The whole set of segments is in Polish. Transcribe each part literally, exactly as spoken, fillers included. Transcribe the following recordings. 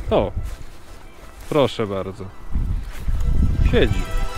O, proszę bardzo. Siedzi.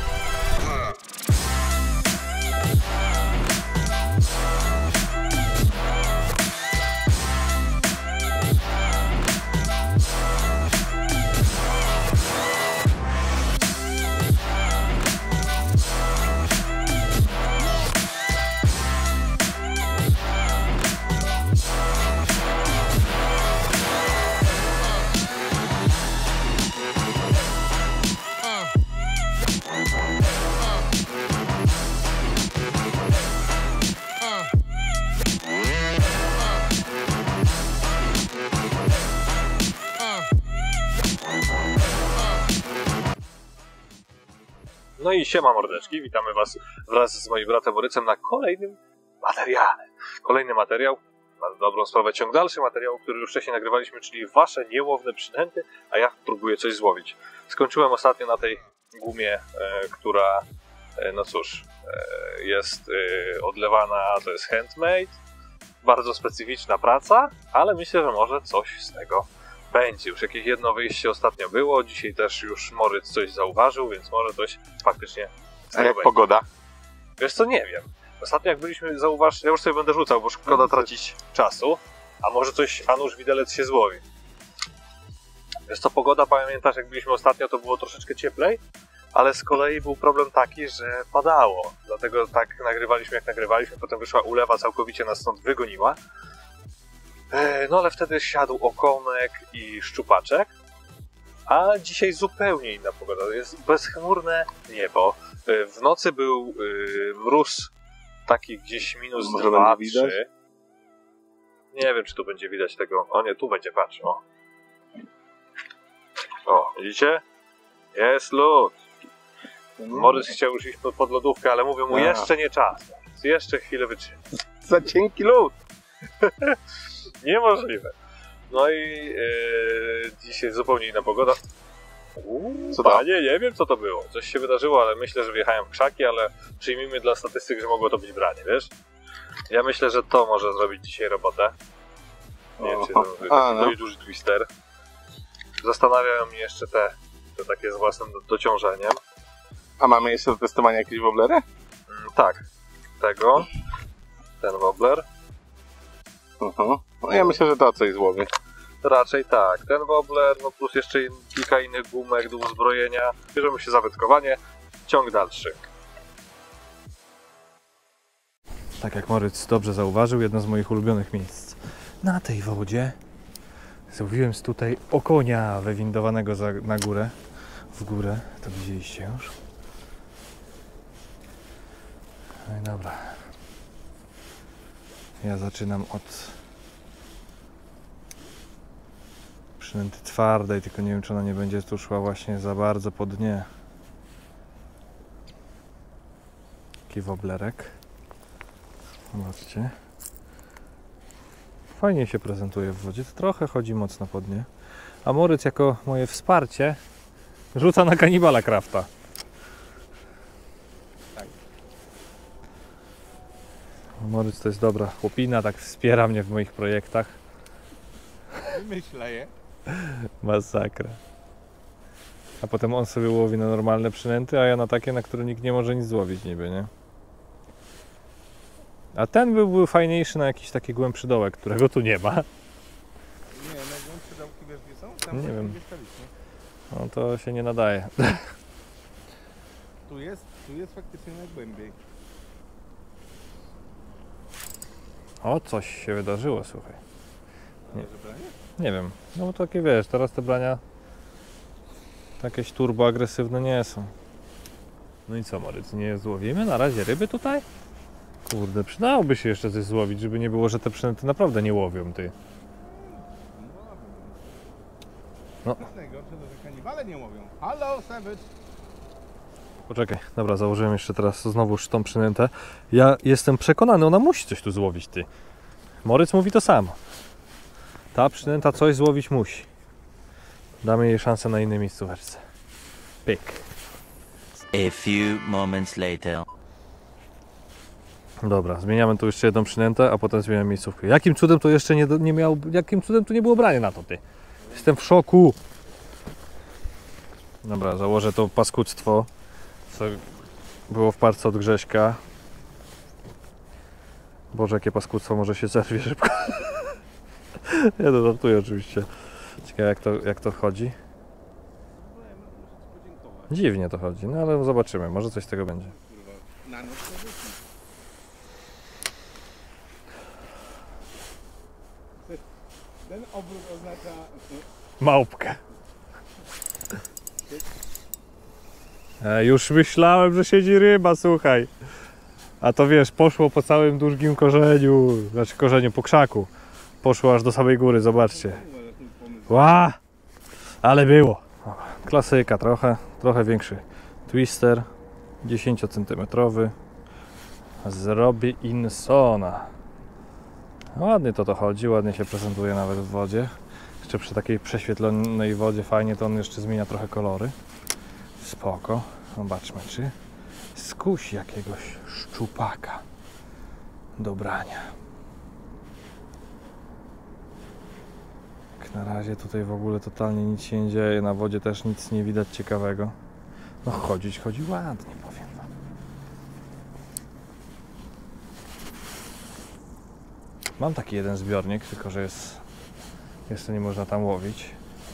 No i siema mordeczki, witamy was wraz z moim bratem Borycem na kolejnym materiale. Kolejny materiał, na dobrą sprawę ciąg dalszy materiału, który już wcześniej nagrywaliśmy, czyli wasze niełowne przynęty, a ja próbuję coś złowić. Skończyłem ostatnio na tej gumie, e, która, e, no cóż, e, jest e, odlewana, to jest handmade, bardzo specyficzna praca, ale myślę, że może coś z tego będzie. Już jakieś jedno wyjście ostatnio było, dzisiaj też już Moryc coś zauważył, więc może coś faktycznie z A jak będzie. pogoda? Wiesz co, nie wiem. Ostatnio jak byliśmy, zauważ, ja już sobie będę rzucał, bo szkoda tracić czasu, a może coś Anusz Widelec się złowi. Wiesz co, pogoda, pamiętasz jak byliśmy ostatnio, to było troszeczkę cieplej, ale z kolei był problem taki, że padało. Dlatego tak nagrywaliśmy jak nagrywaliśmy, potem wyszła ulewa, całkowicie nas stąd wygoniła. No ale wtedy siadł okonek i szczupaczek, a dzisiaj zupełnie inna pogoda. Jest bezchmurne niebo. W nocy był mróz taki gdzieś minus dwa, trzy. Nie wiem, czy tu będzie widać tego. O nie, tu będzie, patrz. O, o widzicie? Jest lód. Morys chciał już iść pod lodówkę, ale mówię mu, jeszcze nie czas. Jeszcze chwilę wytrzyma. Za cienki lód. Niemożliwe. No i yy, dzisiaj zupełnie inna pogoda. Uuu, co panie, nie wiem co to było. Coś się wydarzyło, ale myślę, że wjechałem w krzaki, ale przyjmijmy dla statystyk, że mogło to być branie, wiesz? Ja myślę, że to może zrobić dzisiaj robotę. Nie wiem, czy to dość duży twister. Zastanawiają mnie jeszcze te, te takie z własnym do, dociążeniem. A mamy jeszcze do testowania jakieś woblery? Mm, tak. Tego. Ten wobbler. Uh-huh. No ja myślę, że to coś złowi. Raczej tak. Ten wobbler, no plus jeszcze kilka innych gumek do uzbrojenia. Bierzemy się za wędkowanie. Ciąg dalszy. Tak jak Moryc dobrze zauważył, jedno z moich ulubionych miejsc. Na tej wodzie złowiłem z tutaj okonia wywindowanego za, na górę. W górę. To widzieliście już. No i dobra. Ja zaczynam od przynęty twardej, tylko nie wiem, czy ona nie będzie tu szła właśnie za bardzo po dnie. Taki woblerek. Zobaczcie. Fajnie się prezentuje w wodzie, to trochę chodzi mocno po dnie. A Moryc jako moje wsparcie rzuca na kanibala Krafta. Moryc to jest dobra chłopina, tak wspiera mnie w moich projektach. Myślę je. Masakra. A potem on sobie łowi na normalne przynęty, a ja na takie, na które nikt nie może nic złowić niby, nie? A ten byłby fajniejszy na jakiś taki głębszy dołek, którego tu nie ma. Nie, najgłębsze dołki wiesz gdzie są? Tam nie wiem. Mieszkaliśmy. No to się nie nadaje. Tu jest, tu jest faktycznie najgłębiej. O, coś się wydarzyło, słuchaj. Nie, nie wiem, no bo takie wiesz, teraz te brania jakieś turbo agresywne nie są. No i co, Moryc, nie złowimy na razie ryby tutaj? Kurde, przydałoby się jeszcze coś złowić, żeby nie było, że te przynęty naprawdę nie łowią, ty. No. To jest najgorsze, że kanibale nie łowią. Halo, Savage! Poczekaj, dobra, założyłem jeszcze teraz znowuż tą przynętę. Ja jestem przekonany, ona musi coś tu złowić, ty. Moryc mówi to samo. Ta przynęta coś złowić musi. Damy jej szansę na innej miejscóweczce. Pyk. A few moments later. Dobra, zmieniamy tu jeszcze jedną przynętę, a potem zmieniamy miejscówkę. Jakim cudem to jeszcze nie, nie miał, jakim cudem tu nie było brania na to, ty? Jestem w szoku. Dobra, założę to paskudztwo, co było w parce od Grześka. Boże, jakie paskudztwo, może się zerwie szybko. Ja to żartuję oczywiście. Ciekawe jak to, jak to chodzi. Dziwnie to chodzi, no ale zobaczymy, może coś z tego będzie. Na noc to wróci. Ten obrót oznacza... Małpkę. E, już myślałem, że siedzi ryba, słuchaj. A to wiesz, poszło po całym długim korzeniu, znaczy korzeniu, po krzaku. Poszło aż do samej góry, zobaczcie. Ła! Ale było. Klasyka trochę, trochę większy twister, dziesięciocentymetrowy. Zrobię Insona. Ładnie to to chodzi, ładnie się prezentuje nawet w wodzie. Jeszcze przy takiej prześwietlonej wodzie fajnie to on jeszcze zmienia trochę kolory. Spoko. Zobaczmy, czy skusi jakiegoś szczupaka do brania. Jak na razie tutaj w ogóle totalnie nic się nie dzieje, na wodzie też nic nie widać ciekawego. No chodzić chodzi ładnie, powiem wam. Mam taki jeden zbiornik, tylko że jest jeszcze nie można tam łowić.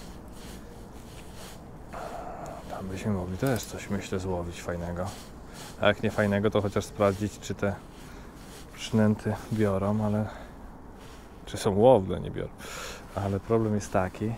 Tam byśmy mogli też coś, myślę, złowić fajnego. A jak nie fajnego, to chociaż sprawdzić, czy te przynęty biorą, ale czy są łowne, nie biorą. Ale problem jest taki,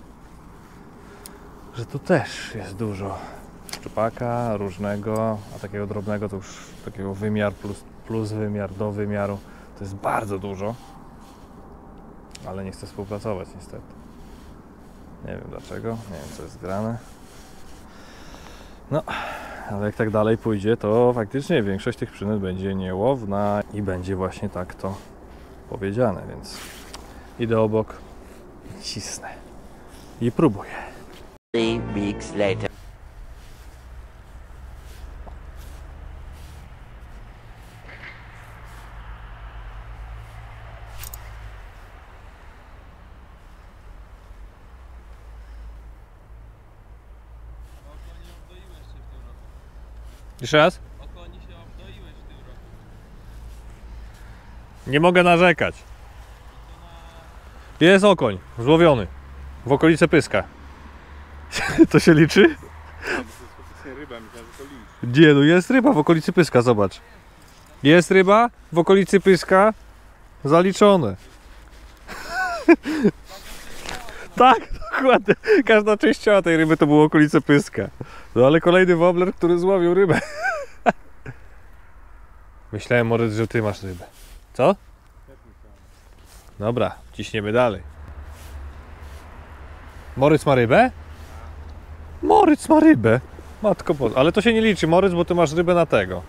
że tu też jest dużo szczupaka różnego, a takiego drobnego to już takiego wymiar plus, plus wymiar do wymiaru to jest bardzo dużo, ale nie chcę współpracować niestety. Nie wiem dlaczego, nie wiem co jest grane. No, ale jak tak dalej pójdzie, to faktycznie większość tych przynęt będzie niełowna i będzie właśnie tak to powiedziane, więc idę obok, cisnę i próbuję. Three weeks later. Jeszcze raz? Nie mogę narzekać. Jest okoń, złowiony. W okolicy Pyska. To się liczy? Nie, to jest ryba, myślałem, że to licz. Nie, no jest ryba w okolicy Pyska, zobacz. Jest ryba w okolicy Pyska. Zaliczone. Tak, dokładnie. Każda część ciała tej ryby to było okolice Pyska. No ale kolejny wobbler, który złowił rybę. Myślałem, Moryc, że ty masz rybę. Co? Dobra, ciśniemy dalej. Moryc ma rybę? Moryc ma rybę. Matko Boże. Ale to się nie liczy, Moryc, bo ty masz rybę na tego.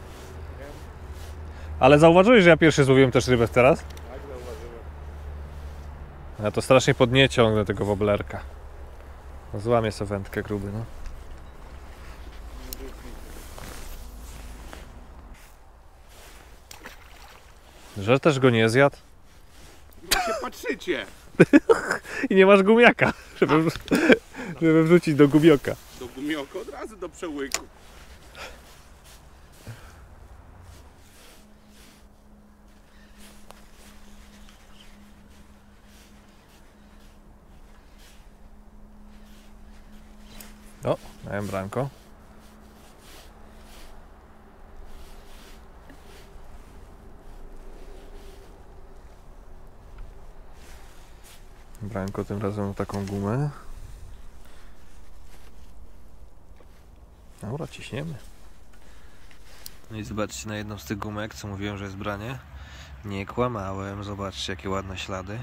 Ale zauważyłeś, że ja pierwszy złowiłem też rybę teraz? Tak, zauważyłem. Ja to strasznie podnie ciągnę tego wobblerka. No, złamię sobie wędkę gruby, no. Że też go nie zjadł? Wy się patrzycie! I nie masz gumiaka, żeby, żeby wrzucić do gumioka. Do gumioka od razu do przełyku. O, miałem branko. Branko tym razem ma taką gumę. Dobra, ciśniemy. No i zobaczcie na jedną z tych gumek, co mówiłem, że jest branie. Nie kłamałem, zobaczcie jakie ładne ślady.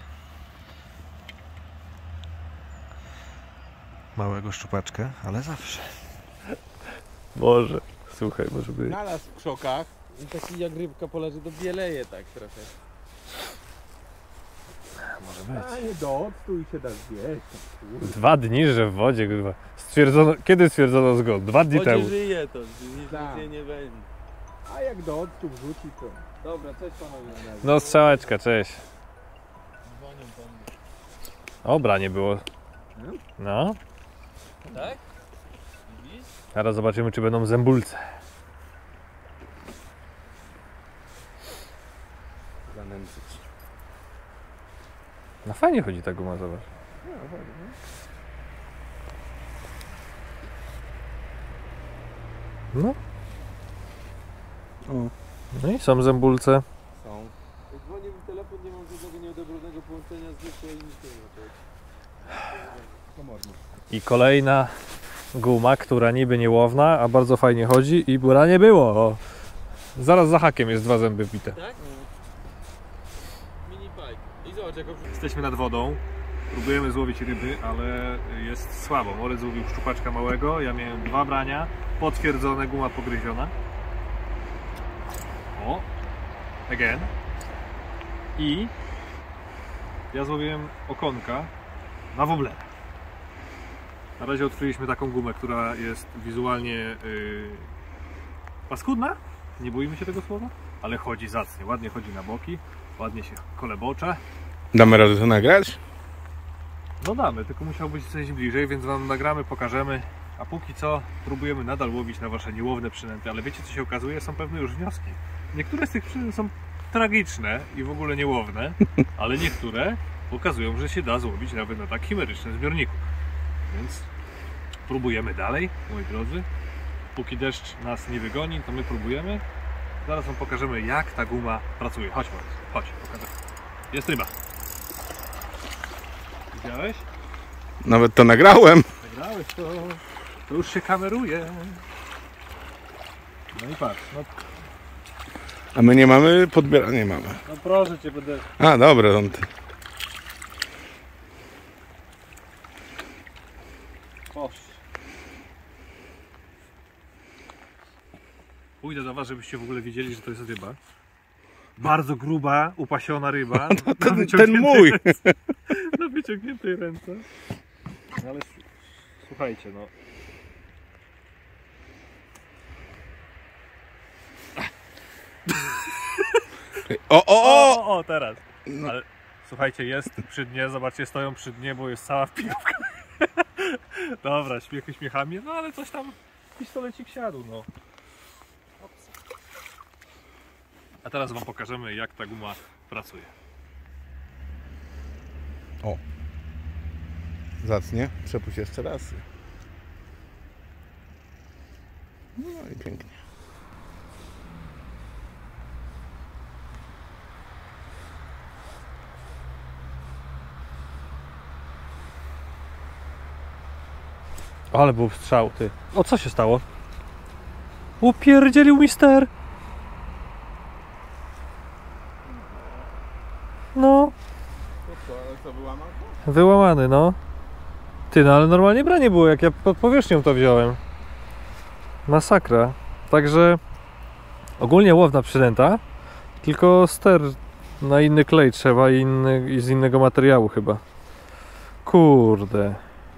Małego szczupaczka, ale zawsze. Może, słuchaj, może być. Znalazł w krzokach. I taki jak rybka poleży, to bieleje tak trochę. Może być. A nie do octu i się da zjeść. Dwa dni, że w wodzie, kurwa. Stwierdzono, kiedy stwierdzono zgon? Dwa dni Wodzie temu. żyje to, nic Tak. więcej nie będzie. A jak do octu wrzuci to... Dobra, cześć panowie. No strzałeczka, cześć. Dzwonią po mnie. Obra nie było. No. Tak? Teraz zobaczymy, czy będą zębulce. Zanęczyć. No fajnie chodzi ta guma, zobacz. No. O. No i są zębulce. Są. Jak dzwonię w telefon, nie mam żadnego nieodobronego połączenia z zwykłej i nic nie ma. Komornik. I kolejna guma, która niby niełowna, a bardzo fajnie chodzi i bura nie było. O. Zaraz za hakiem jest dwa zęby bite. Tak? Mini bike. I zobacz jak Jesteśmy nad wodą, próbujemy złowić ryby, ale jest słabo. Morec złowił szczupaczka małego, ja miałem dwa brania, potwierdzone, guma pogryziona. O, again. I ja złowiłem okonka na woblera. Na razie odkryliśmy taką gumę, która jest wizualnie yy, paskudna, nie boimy się tego słowa, ale chodzi zacnie, ładnie chodzi na boki, ładnie się kolebocze. Damy radę to nagrać? No damy, tylko musiałbyś coś bliżej, więc wam nagramy, pokażemy. A póki co próbujemy nadal łowić na wasze niełowne przynęty, ale wiecie co się okazuje? Są pewne już wnioski. Niektóre z tych przynęt są tragiczne i w ogóle niełowne, ale niektóre pokazują, że się da złowić nawet na tak chimerycznym zbiorniku. Więc próbujemy dalej, moi drodzy. Póki deszcz nas nie wygoni, to my próbujemy. Zaraz wam pokażemy, jak ta guma pracuje. Chodź, Morris, chodź, pokażę. Jest ryba. Widziałeś? Nawet to nagrałem. Nagrałeś to. To już się kameruje. No i patrz. No, A my nie mamy podbiera, nie mamy. no proszę cię, będę... A, dobra, on ty. Boż. Pójdę do was, żebyście w ogóle wiedzieli, że to jest ryba. Bardzo gruba, upasiona ryba. No, ten, ten mój. Ręce. Na wyciągniętej ręce. No ale s- słuchajcie, no. O, o, o! O, o, teraz. No. Ale słuchajcie, jest przy dnie, zobaczcie, stoją przy dnie, bo jest cała w pijawkach. Dobra, śmiechy śmiechami, no ale coś tam, pistolecik siadł, no. A teraz wam pokażemy, jak ta guma pracuje. O. Zacnie. Przepuść jeszcze raz. No i pięknie. Ale był strzał, ty. O, co się stało? Upierdzielił mister. No, To co, ale co, wyłamał? wyłamany, no. Ty, no ale normalnie branie było, jak ja pod powierzchnią to wziąłem. Masakra. Także ogólnie łowna przynęta, tylko ster na inny klej trzeba i, inny, i z innego materiału chyba. Kurde.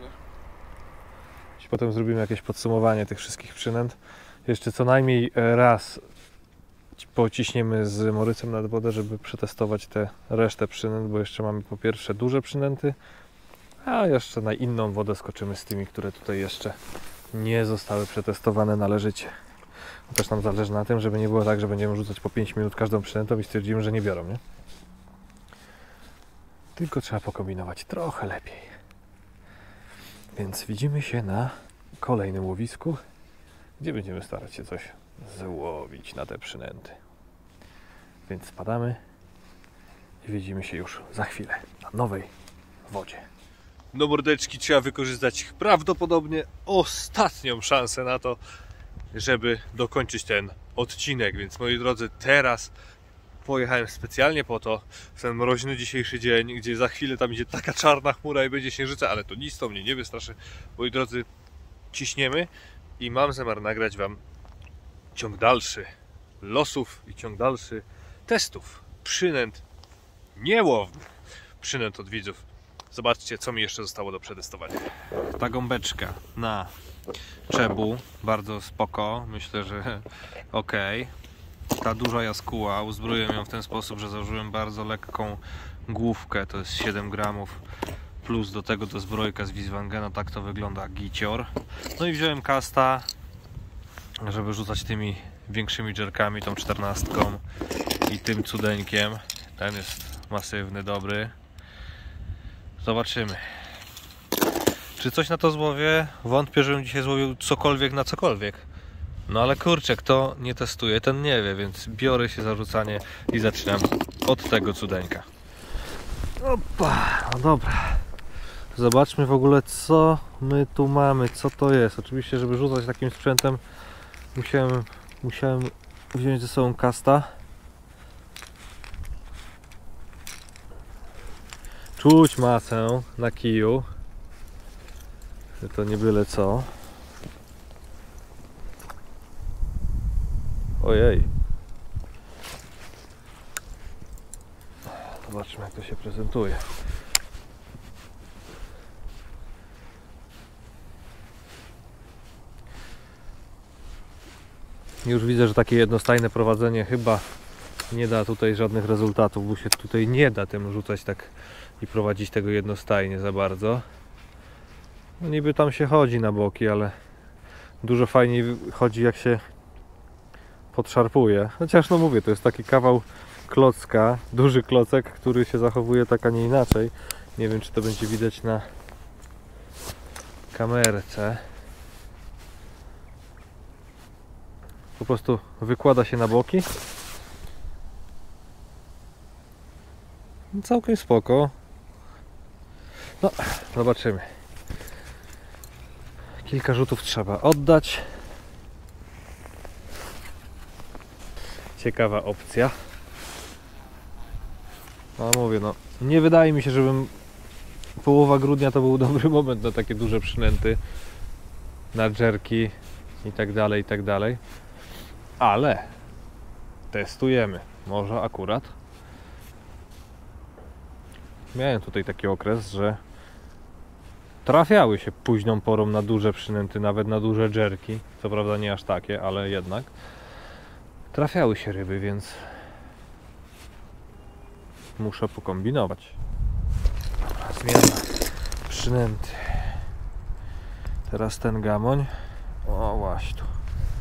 Potem zrobimy jakieś podsumowanie tych wszystkich przynęt. Jeszcze co najmniej raz pociśniemy z Morycem nad wodę, żeby przetestować tę resztę przynęt, bo jeszcze mamy po pierwsze duże przynęty, a jeszcze na inną wodę skoczymy z tymi, które tutaj jeszcze nie zostały przetestowane należycie. Też nam zależy na tym, żeby nie było tak, że będziemy rzucać po pięć minut każdą przynętą i stwierdzimy, że nie biorą, nie? Tylko trzeba pokombinować trochę lepiej. Więc widzimy się na kolejnym łowisku, gdzie będziemy starać się coś złowić na te przynęty. Więc spadamy i widzimy się już za chwilę na nowej wodzie. No mordeczki, trzeba wykorzystać prawdopodobnie ostatnią szansę na to, żeby dokończyć ten odcinek. Więc moi drodzy, teraz pojechałem specjalnie po to, w ten mroźny dzisiejszy dzień, gdzie za chwilę tam idzie taka czarna chmura i będzie śnieżyca, ale to nic, to mnie nie wystraszy. Moi drodzy, ciśniemy i mam zamiar nagrać wam ciąg dalszy losów i ciąg dalszy testów przynęt niełownych, przynęt od widzów. Zobaczcie, co mi jeszcze zostało do przetestowania. Ta gąbeczka na czebu, bardzo spoko, myślę, że ok. Ta duża jaskuła, uzbroiłem ją w ten sposób, że założyłem bardzo lekką główkę, to jest siedem gramów, plus do tego dozbrojka z Wiswangena, tak to wygląda gicior. No i wziąłem kasta żeby rzucać tymi większymi dżerkami, tą czternastką i tym cudeńkiem. Ten jest masywny, dobry. Zobaczymy. Czy coś na to złowię? Wątpię, żebym dzisiaj złowił cokolwiek na cokolwiek. No ale kurczę, kto nie testuje, ten nie wie, więc biorę się za rzucanie i zaczynam od tego cudeńka. Opa, no dobra. Zobaczmy w ogóle, co my tu mamy, co to jest. Oczywiście, żeby rzucać takim sprzętem, musiałem, musiałem wziąć ze sobą kasta. Czuć masę na kiju, że to nie byle co. Ojej. Zobaczmy, jak to się prezentuje. Już widzę, że takie jednostajne prowadzenie chyba nie da tutaj żadnych rezultatów, bo się tutaj nie da tym rzucać tak i prowadzić tego jednostajnie za bardzo. No niby tam się chodzi na boki, ale dużo fajniej chodzi, jak się podszarpuje. Chociaż no mówię, to jest taki kawał klocka, duży klocek, który się zachowuje tak, a nie inaczej. Nie wiem, czy to będzie widać na kamerce. Po prostu wykłada się na boki. Całkiem spoko. No, zobaczymy. Kilka rzutów trzeba oddać. Ciekawa opcja. No mówię, no nie wydaje mi się, żebym połowa grudnia to był dobry moment na takie duże przynęty, na dżerki i tak dalej, i tak dalej. Ale testujemy. Może akurat. Miałem tutaj taki okres, że trafiały się późną porą na duże przynęty, nawet na duże dżerki. Co prawda nie aż takie, ale jednak trafiały się ryby, więc muszę pokombinować. Dobra, zmiana przynęty. Teraz ten gamoń. O właśnie tu.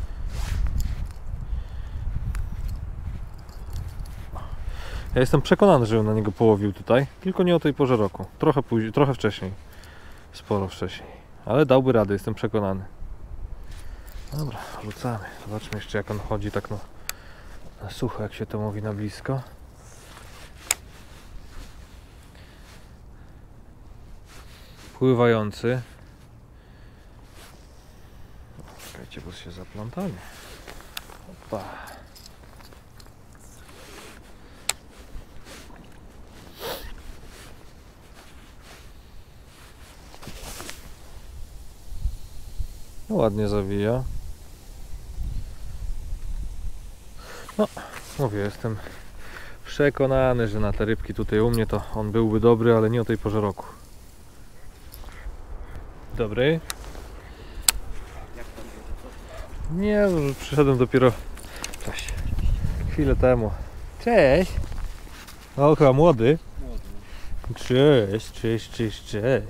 Ja jestem przekonany, że na niego połowił tutaj, tylko nie o tej porze roku. Trochę później, trochę wcześniej. Sporo wcześniej. Ale dałby radę, jestem przekonany. Dobra, rzucamy. Zobaczmy jeszcze, jak on chodzi tak no, na sucho, jak się to mówi, na blisko. Pływający. Czekajcie, bo się zaplątanie. Opa. No, ładnie zawija. No, mówię, jestem przekonany, że na te rybki tutaj u mnie to on byłby dobry, ale nie o tej porze roku. Dobry? Nie, przyszedłem dopiero cześć. Chwilę temu. Cześć! O, chyba młody. Cześć, cześć, cześć, cześć.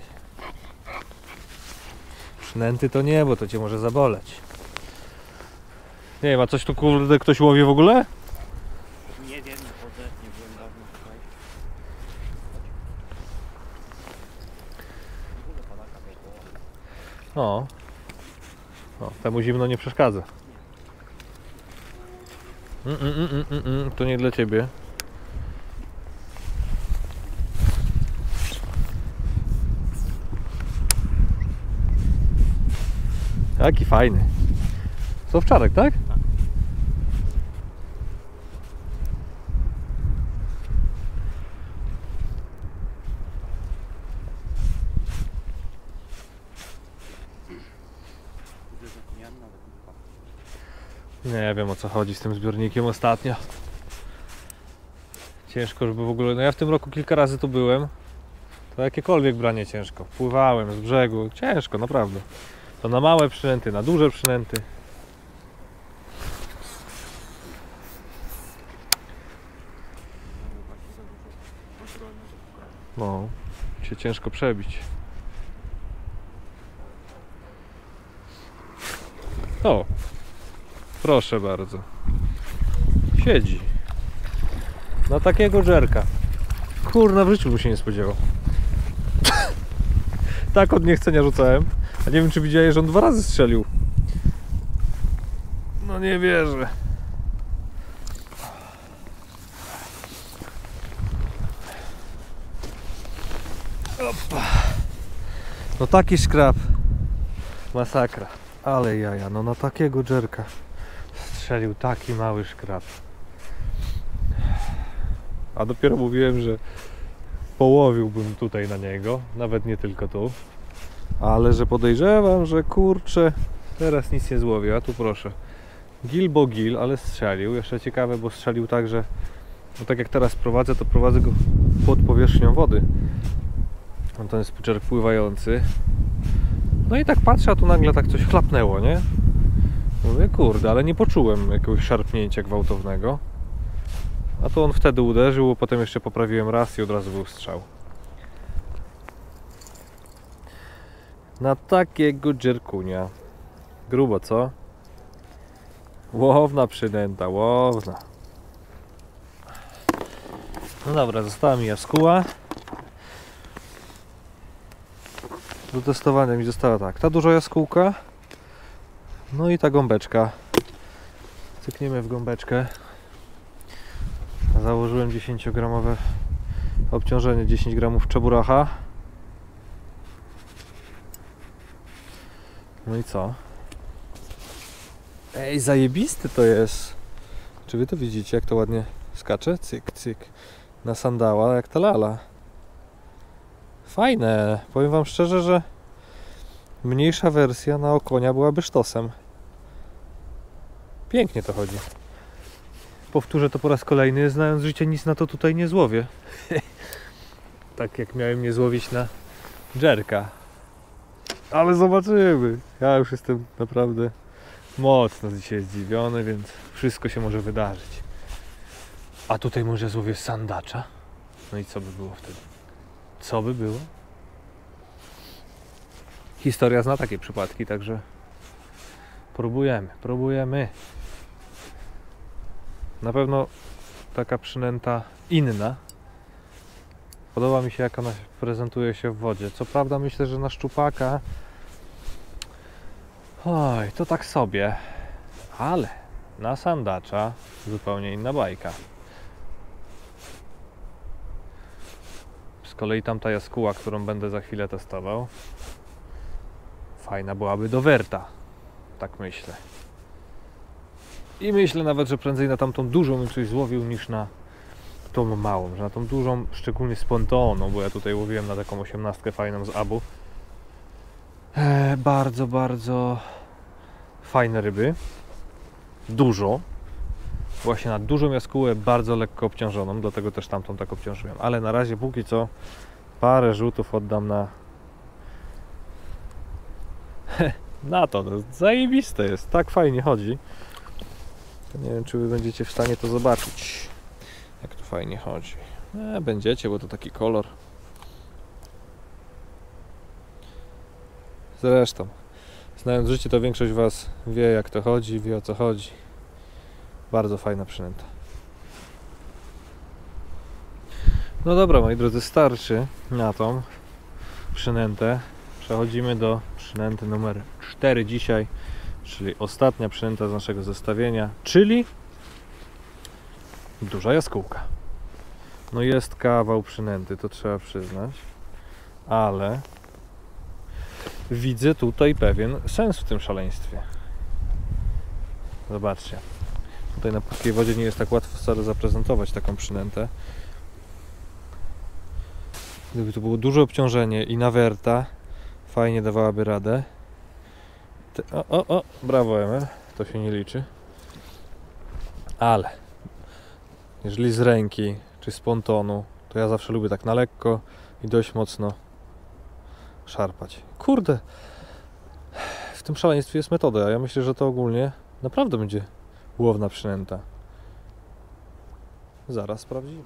Przynęty to nie, bo to cię może zaboleć. Nie wiem, a coś tu kurde ktoś łowi w ogóle? Nie wiem, nie chodzę, nie byłem dawno tutaj. No. O, temu zimno nie przeszkadza. Mm, mm, mm, mm, mm, to nie dla ciebie. Jaki fajny. Co wczoraj, tak? Nie wiem, o co chodzi z tym zbiornikiem ostatnio. Ciężko, żeby w ogóle... No ja w tym roku kilka razy tu byłem. To jakiekolwiek branie ciężko. Pływałem z brzegu. Ciężko, naprawdę. To na małe przynęty, na duże przynęty. No, się ciężko przebić. O, Proszę bardzo. Siedzi. Na takiego dżerka. Kurna, w życiu bym się nie spodziewał. Tak od niechcenia rzucałem. A nie wiem, czy widziałeś, że on dwa razy strzelił. No nie wierzę. Opa. No taki szkrab. Masakra. Ale jaja, no na takiego dżerka strzelił taki mały szkrab. A dopiero mówiłem, że połowiłbym tutaj na niego, nawet nie tylko tu. Ale że podejrzewam, że kurczę, teraz nic nie złowię, a tu proszę. Gil bo gil, ale strzelił. Jeszcze ciekawe, bo strzelił tak, że no tak jak teraz prowadzę, to prowadzę go pod powierzchnią wody. No to jest puczerek pływający. No i tak patrzę, a tu nagle tak coś chlapnęło, nie? Mówię, kurde, ale nie poczułem jakiegoś szarpnięcia gwałtownego. A to on wtedy uderzył, potem jeszcze poprawiłem raz i od razu był strzał. Na takiego dżerkunia. Grubo, co? Łowna przynęta, łowna. No dobra, została mi jaskóła. Do testowania mi została tak, ta duża jaskółka. No i ta gąbeczka. Cykniemy w gąbeczkę. Założyłem dziesięciogramowe obciążenie, dziesięć gramów czeburacha. No i co? Ej, zajebisty to jest. Czy wy to widzicie, jak to ładnie skacze? Cyk, cyk. Na sandała, jak ta lala. Fajne. Powiem wam szczerze, że mniejsza wersja na okonia byłaby sztosem. Pięknie to chodzi. Powtórzę to po raz kolejny, znając życie, nic na to tutaj nie złowię. Tak jak miałem nie złowić na dżerka. Ale zobaczymy. Ja już jestem naprawdę mocno dzisiaj zdziwiony, więc wszystko się może wydarzyć. A tutaj może złowię sandacza. No i co by było wtedy? Co by było? Historia zna takie przypadki, także próbujemy, próbujemy. Na pewno taka przynęta inna. Podoba mi się, jak ona prezentuje się w wodzie. Co prawda myślę, że na szczupaka oj, to tak sobie. Ale na sandacza zupełnie inna bajka. Z kolei tamta jaskóła, którą będę za chwilę testował, fajna byłaby do werta. Tak myślę. I myślę nawet, że prędzej na tamtą dużą bym coś złowił niż na tą małą. Że na tą dużą, szczególnie z pontoną, bo ja tutaj łowiłem na taką osiemnastkę fajną z Abu. E, bardzo, bardzo fajne ryby. Dużo. Właśnie na dużą jaskółę, bardzo lekko obciążoną, dlatego też tamtą tak obciążyłem. Ale na razie póki co parę rzutów oddam na na to. No, zajebiste jest, tak fajnie chodzi. Nie wiem, czy wy będziecie w stanie to zobaczyć, jak to fajnie chodzi. E, będziecie, bo to taki kolor. Zresztą, znając życie, to większość was wie, jak to chodzi, wie, o co chodzi. Bardzo fajna przynęta. No dobra, moi drodzy, starczy na tą przynętę. Przechodzimy do przynęty numer cztery dzisiaj, czyli ostatnia przynęta z naszego zestawienia, czyli duża jaskółka. No jest kawał przynęty, to trzeba przyznać, ale widzę tutaj pewien sens w tym szaleństwie. Zobaczcie. Tutaj na płytkiej wodzie nie jest tak łatwo wcale zaprezentować taką przynętę. Gdyby to było duże obciążenie i nawerta, fajnie dawałaby radę. Te, o, o, o, brawo Emel, to się nie liczy. Ale jeżeli z ręki czy z pontonu, to ja zawsze lubię tak na lekko i dość mocno szarpać. Kurde, w tym szaleństwie jest metoda, a ja myślę, że to ogólnie naprawdę będzie łowna przynęta. Zaraz sprawdzimy.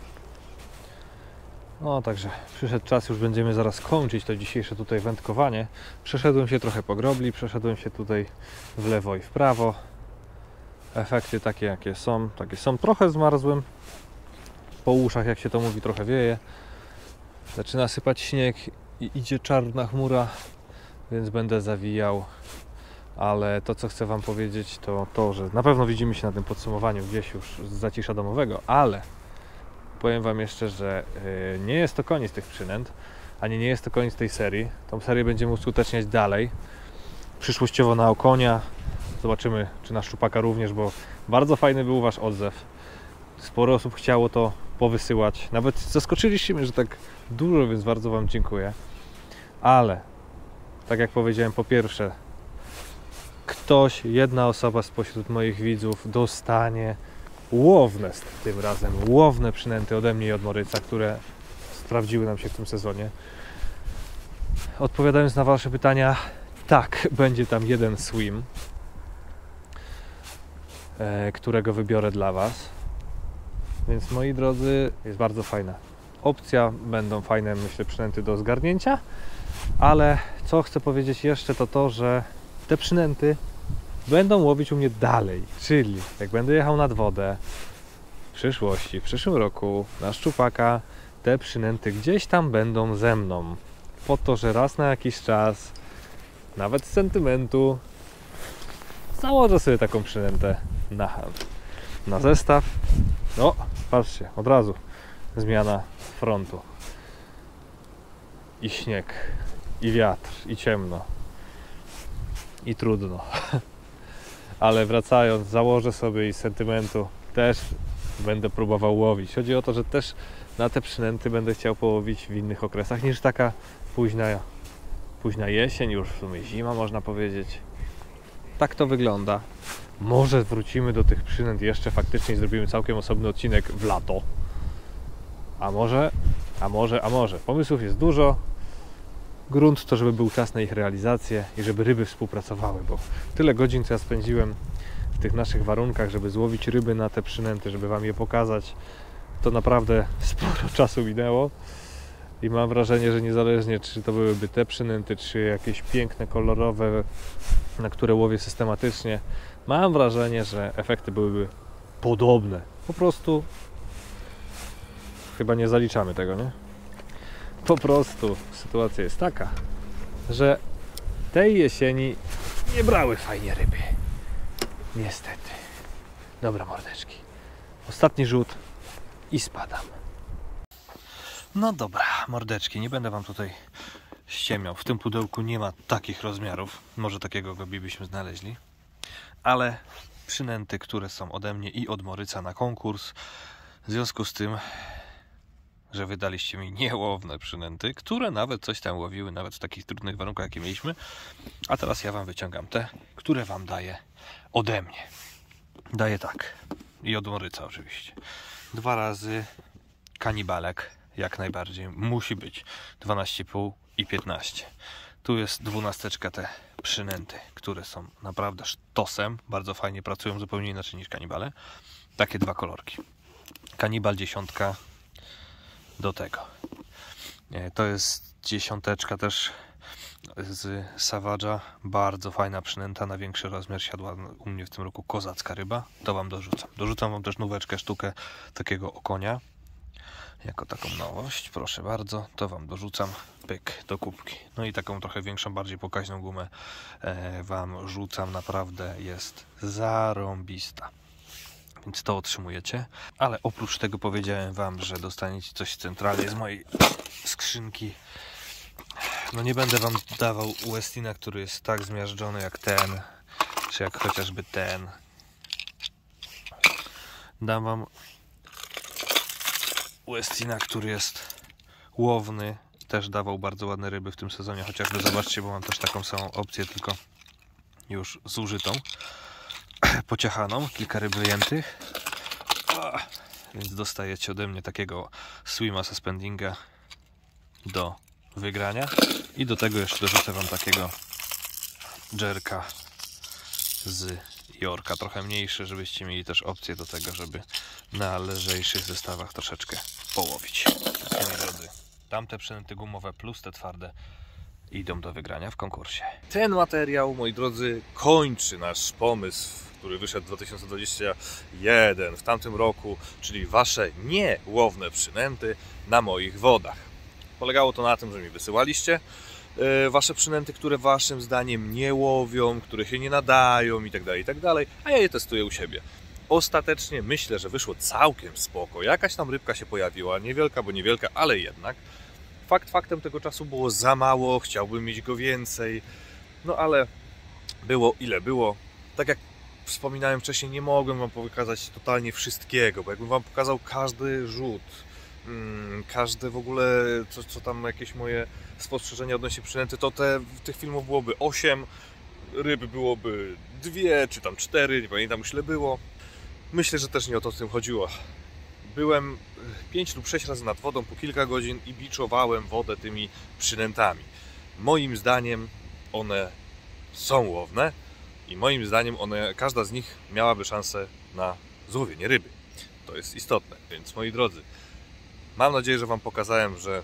No także przyszedł czas, już będziemy zaraz kończyć to dzisiejsze tutaj wędkowanie. Przeszedłem się trochę po grobli, przeszedłem się tutaj w lewo i w prawo. efekty takie jakie są, takie są. Trochę zmarzłem, po uszach jak się to mówi, trochę wieje. Zaczyna sypać śnieg i idzie czarna chmura, więc będę zawijał. Ale to, co chcę Wam powiedzieć, to to, że na pewno widzimy się na tym podsumowaniu gdzieś już z zacisza domowego, ale powiem Wam jeszcze, że yy, nie jest to koniec tych przynęt, ani nie jest to koniec tej serii. Tą serię będziemy uskuteczniać dalej. Przyszłościowo na okonia. Zobaczymy, czy na szczupaka również, bo bardzo fajny był Wasz odzew. Sporo osób chciało to powysyłać. Nawet zaskoczyliście mnie, że tak dużo, więc bardzo Wam dziękuję. Ale, tak jak powiedziałem, po pierwsze, ktoś, jedna osoba spośród moich widzów dostanie łowne tym razem, łowne przynęty ode mnie i od Moryca, które sprawdziły nam się w tym sezonie. Odpowiadając na Wasze pytania, tak, będzie tam jeden swim, e, którego wybiorę dla Was. Więc moi drodzy, jest bardzo fajna opcja, będą fajne, myślę, przynęty do zgarnięcia, ale co chcę powiedzieć jeszcze, to to, że te przynęty będą łowić u mnie dalej, czyli jak będę jechał nad wodę w przyszłości, w przyszłym roku na szczupaka, te przynęty gdzieś tam będą ze mną, po to, że raz na jakiś czas, nawet z sentymentu, założę sobie taką przynętę na, na zestaw. No, patrzcie, od razu zmiana frontu. I śnieg, i wiatr, i ciemno, i trudno. Ale wracając, założę sobie i z sentymentu też będę próbował łowić. Chodzi o to, że też na te przynęty będę chciał połowić w innych okresach niż taka późna, późna jesień, już w sumie zima, można powiedzieć. Tak to wygląda. Może wrócimy do tych przynęt jeszcze faktycznie i zrobimy całkiem osobny odcinek w lato. A może, a może, a może. Pomysłów jest dużo. Grunt to, żeby był czas na ich realizację i żeby ryby współpracowały, bo tyle godzin, co ja spędziłem w tych naszych warunkach, żeby złowić ryby na te przynęty, żeby Wam je pokazać, to naprawdę sporo czasu minęło i mam wrażenie, że niezależnie czy to byłyby te przynęty, czy jakieś piękne, kolorowe, na które łowię systematycznie, mam wrażenie, że efekty byłyby podobne. Po prostu chyba nie zaliczamy tego, nie? Po prostu sytuacja jest taka, że tej jesieni nie brały fajnie ryby. Niestety. Dobra, mordeczki. Ostatni rzut i spadam. No dobra, mordeczki, nie będę Wam tutaj ściemniał. W tym pudełku nie ma takich rozmiarów. Może takiego gobi byśmy znaleźli. Ale przynęty, które są ode mnie i od Moryca na konkurs. W związku z tym, że wydaliście mi niełowne przynęty, które nawet coś tam łowiły, nawet w takich trudnych warunkach, jakie mieliśmy. A teraz ja Wam wyciągam te, które Wam daję ode mnie. Daję tak. I od Moryca oczywiście. Dwa razy kanibalek, jak najbardziej. Musi być. dwanaście i pół i piętnaście. Tu jest dwunasteczka te przynęty, które są naprawdę sztosem. Bardzo fajnie pracują, zupełnie inaczej niż kanibale. Takie dwa kolorki. Kanibal dziesiątka do tego. To jest dziesiąteczka też z Savage'a. Bardzo fajna przynęta, na większy rozmiar siadła u mnie w tym roku kozacka ryba. To Wam dorzucam. Dorzucam Wam też nóweczkę, sztukę takiego okonia. Jako taką nowość, proszę bardzo, to Wam dorzucam, pyk, do kubki. No i taką trochę większą, bardziej pokaźną gumę e, Wam rzucam, naprawdę jest zarąbista. Więc to otrzymujecie, ale oprócz tego powiedziałem Wam, że dostaniecie coś centralnie z mojej skrzynki. No nie będę Wam dawał Westina, który jest tak zmiażdżony jak ten, czy jak chociażby ten. Dam Wam Westina, który jest łowny, też dawał bardzo ładne ryby w tym sezonie, chociażby zobaczcie, bo mam też taką samą opcję, tylko już zużytą, pociachaną, kilka ryb wyjętych, więc dostajecie ode mnie takiego swima suspendinga do wygrania i do tego jeszcze dorzucę Wam takiego jerka z Jorka, trochę mniejszy, żebyście mieli też opcję do tego, żeby na lżejszych zestawach troszeczkę połowić. Moi drodzy, tamte przynęty gumowe plus te twarde idą do wygrania w konkursie. Ten materiał, moi drodzy, kończy nasz pomysł który wyszedł w dwa tysiące dwudziestym pierwszym w tamtym roku, czyli wasze niełowne przynęty na moich wodach. Polegało to na tym, że mi wysyłaliście wasze przynęty, które waszym zdaniem nie łowią, które się nie nadają itd., itd., a ja je testuję u siebie. Ostatecznie myślę, że wyszło całkiem spoko. Jakaś tam rybka się pojawiła, niewielka, bo niewielka, ale jednak. Fakt faktem, tego czasu było za mało, chciałbym mieć go więcej, no ale było ile było. Tak jak wspominałem wcześniej, nie mogłem wam pokazać totalnie wszystkiego, bo jakbym wam pokazał każdy rzut, hmm, każde w ogóle, co, co tam jakieś moje spostrzeżenia odnośnie przynęty, to te, tych filmów byłoby osiem, ryb byłoby dwie, czy tam cztery, nie pamiętam już ile było. Myślę, że też nie o to w tym chodziło. Byłem pięć lub sześć razy nad wodą po kilka godzin i biczowałem wodę tymi przynętami. Moim zdaniem one są łowne i moim zdaniem one, każda z nich miałaby szansę na złowienie ryby. To jest istotne, więc moi drodzy, mam nadzieję, że wam pokazałem, że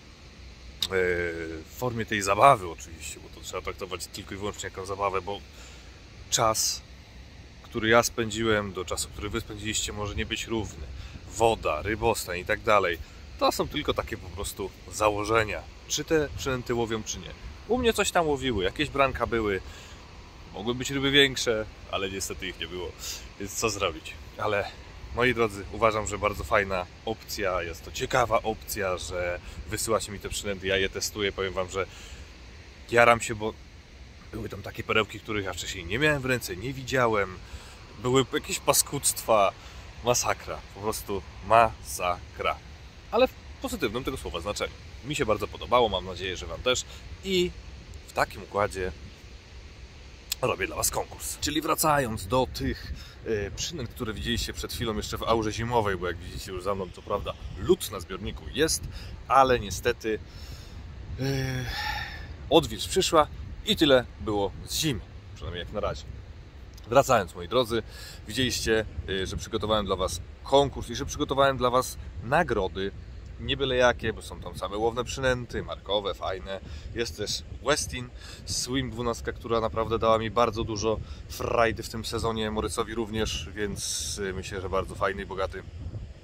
w formie tej zabawy oczywiście, bo to trzeba traktować tylko i wyłącznie jako zabawę, bo czas, który ja spędziłem, do czasu, który wy spędziliście, może nie być równy. Woda, rybostan i tak dalej. To są tylko takie po prostu założenia. Czy te przynęty łowią, czy nie. U mnie coś tam łowiły, jakieś branka były. Mogły być ryby większe, ale niestety ich nie było. Więc co zrobić? Ale moi drodzy, uważam, że bardzo fajna opcja. Jest to ciekawa opcja, że wysyłacie mi te przynęty, ja je testuję. Powiem wam, że jaram się, bo były tam takie perełki, których ja wcześniej nie miałem w ręce, nie widziałem. Były jakieś paskudztwa. Masakra, po prostu masakra. Ale w pozytywnym tego słowa znaczeniu. Mi się bardzo podobało, mam nadzieję, że wam też. I w takim układzie robię dla was konkurs. Czyli wracając do tych y, przynęt, które widzieliście przed chwilą jeszcze w aurze zimowej, bo jak widzicie już za mną, co prawda, lód na zbiorniku jest, ale niestety yy, odwilż przyszła i tyle było z zimy, przynajmniej jak na razie. Wracając, moi drodzy, widzieliście, że przygotowałem dla was konkurs i że przygotowałem dla was nagrody, nie byle jakie, bo są tam same łowne przynęty, markowe, fajne. Jest też Westin Swim dwanaście, która naprawdę dała mi bardzo dużo frajdy w tym sezonie, Morycowi również, więc myślę, że bardzo fajny i bogaty e,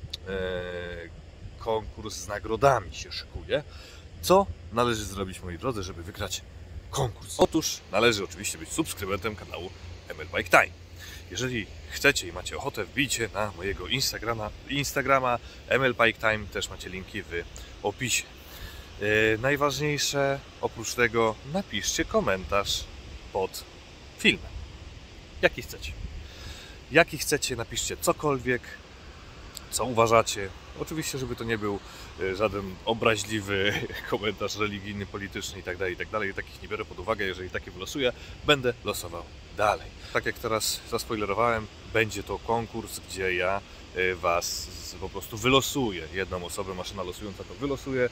konkurs z nagrodami się szykuje. Co należy zrobić, moi drodzy, żeby wygrać konkurs? Otóż należy oczywiście być subskrybentem kanału M L Bike Time. Jeżeli chcecie i macie ochotę, wbijcie na mojego Instagrama, Instagrama M L Bike Time, też macie linki w opisie. Yy, najważniejsze, oprócz tego, napiszcie komentarz pod filmem. Jaki chcecie. Jaki chcecie, napiszcie cokolwiek, co uważacie. Oczywiście, żeby to nie był żaden obraźliwy komentarz religijny, polityczny itd., itd. Takich nie biorę pod uwagę. Jeżeli takie wylosuję, będę losował dalej. Tak jak teraz zaspoilerowałem, będzie to konkurs, gdzie ja was po prostu wylosuję. Jedną osobę, maszyna losująca to wylosuje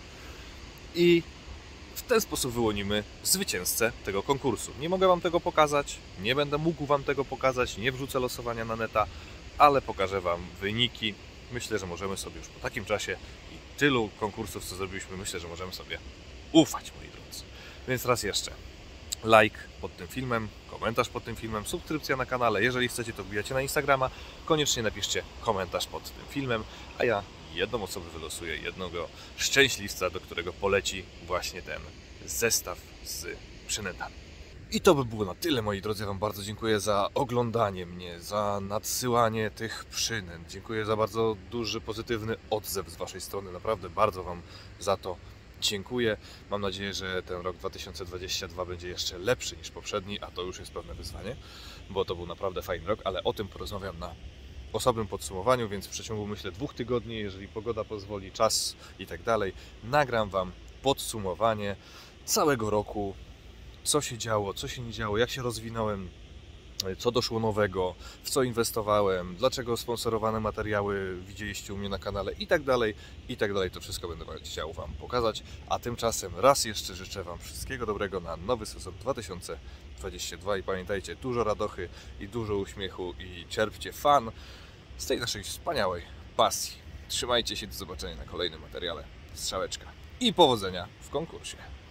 i w ten sposób wyłonimy zwycięzcę tego konkursu. Nie mogę wam tego pokazać, nie będę mógł wam tego pokazać, nie wrzucę losowania na neta, ale pokażę wam wyniki. Myślę, że możemy sobie już po takim czasie i tylu konkursów, co zrobiliśmy, myślę, że możemy sobie ufać, moi drodzy. Więc raz jeszcze, like pod tym filmem, komentarz pod tym filmem, subskrypcja na kanale. Jeżeli chcecie, to wbijacie na Instagrama. Koniecznie napiszcie komentarz pod tym filmem, a ja jedną osobę wylosuję, jednego szczęśliwca, do którego poleci właśnie ten zestaw z przynętami. I to by było na tyle, moi drodzy. Ja wam bardzo dziękuję za oglądanie mnie, za nadsyłanie tych przynęt. Dziękuję za bardzo duży, pozytywny odzew z waszej strony. Naprawdę bardzo wam za to dziękuję. Mam nadzieję, że ten rok dwa tysiące dwudziesty drugi będzie jeszcze lepszy niż poprzedni, a to już jest pewne wyzwanie, bo to był naprawdę fajny rok, ale o tym porozmawiam na osobnym podsumowaniu, więc w przeciągu, myślę, dwóch tygodni, jeżeli pogoda pozwoli, czas i tak dalej, nagram wam podsumowanie całego roku, co się działo, co się nie działo, jak się rozwinąłem, co doszło nowego, w co inwestowałem, dlaczego sponsorowane materiały widzieliście u mnie na kanale i tak dalej, i tak dalej. To wszystko będę chciał wam pokazać, a tymczasem raz jeszcze życzę wam wszystkiego dobrego na nowy sezon dwa tysiące dwudziesty drugi i pamiętajcie, dużo radochy i dużo uśmiechu i czerpcie fan z tej naszej wspaniałej pasji. Trzymajcie się, do zobaczenia na kolejnym materiale. Strzałeczka i powodzenia w konkursie.